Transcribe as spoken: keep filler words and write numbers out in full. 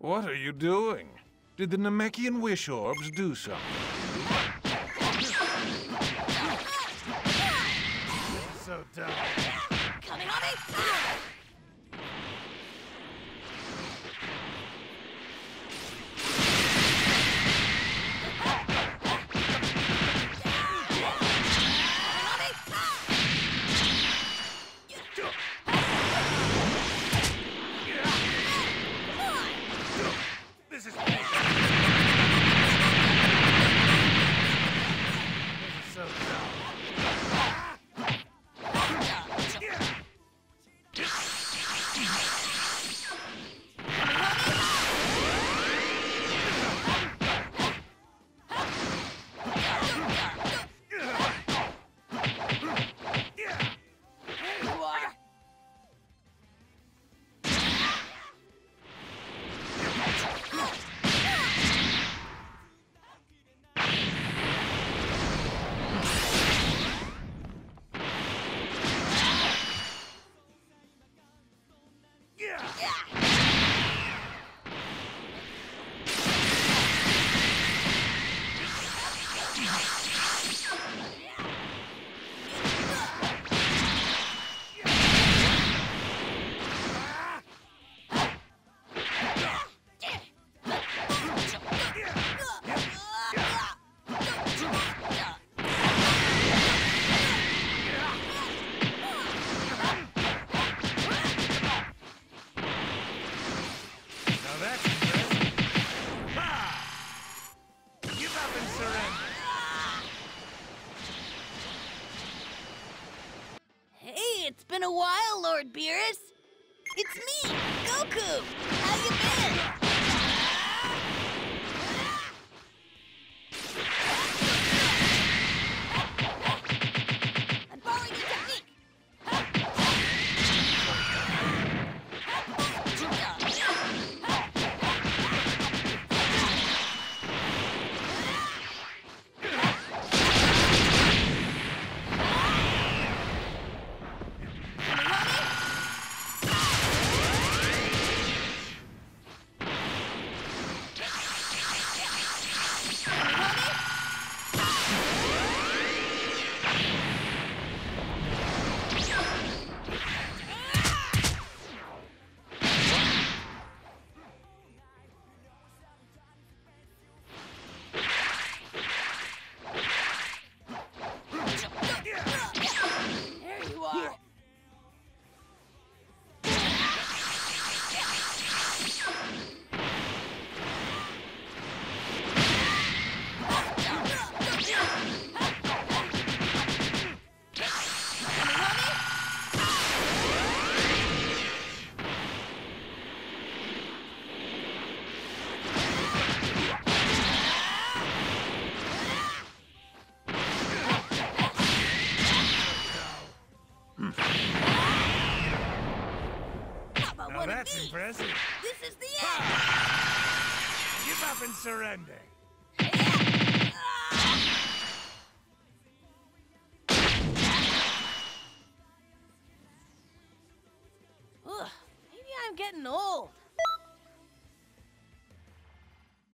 What are you doing? Did the Namekian wish orbs do something? So dumb. Coming on me! This is me. This is so dumb. Hey, it's been a while, Lord Beerus. It's me, Goku. How you been? I'm borrowing your technique. Now that's impressive. This is the end! Give up and surrender.